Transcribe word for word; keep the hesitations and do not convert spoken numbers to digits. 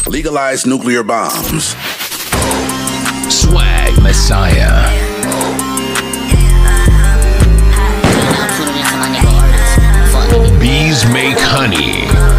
Legalize nuclear bombs. Swag Messiah. Bees make honey.